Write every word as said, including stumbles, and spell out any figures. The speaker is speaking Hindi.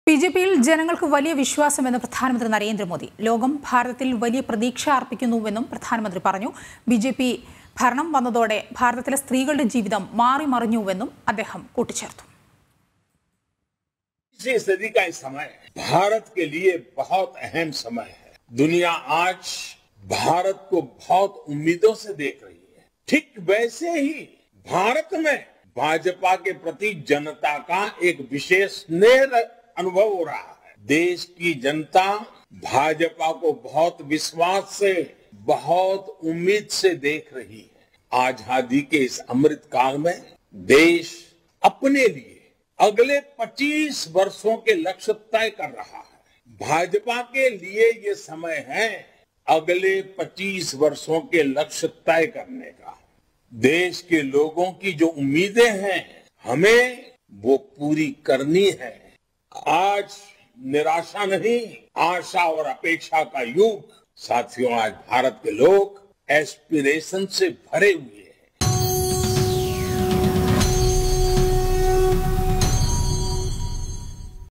ബിജെപിയിൽ ജനങ്ങൾക്ക് വലിയ വിശ്വാസമെന്ന് പ്രധാനമന്ത്രി നരേന്ദ്രമോദി. ലോകം ഭാരതത്തിൽ വലിയ പ്രതീക്ഷ അർപ്പിക്കുന്നുവെന്നും പ്രധാനമന്ത്രി പറഞ്ഞു. ബിജെപി ഭരണം വന്നതോടെ ഭാരതത്തിലെ സ്ത്രീകളുടെ ജീവിതം മാറി മറിഞ്ഞുവെന്നും അദ്ദേഹം കൂട്ടിച്ചേർത്തു. सदी का समय भारत के लिए बहुत अहम समय है. दुनिया आज भारत को बहुत उम्मीदों से देख रही है. ठीक वैसे ही भारत में भाजपा के प्रति जनता का एक विशेष स्नेह अनुभव हो रहा है. देश की जनता भाजपा को बहुत विश्वास से, बहुत उम्मीद से देख रही है. आजादी के इस अमृत काल में देश अपने लिए अगले पच्चीस वर्षों के लक्ष्य तय कर रहा है. भाजपा के लिए ये समय है अगले पच्चीस वर्षों के लक्ष्य तय करने का. देश के लोगों की जो उम्मीदें हैं हमें वो पूरी करनी है. आज निराशा नहीं, आशा और अपेक्षा का युग. साथियों, आज भारत के लोग एस्पिरेशन से भरे हुए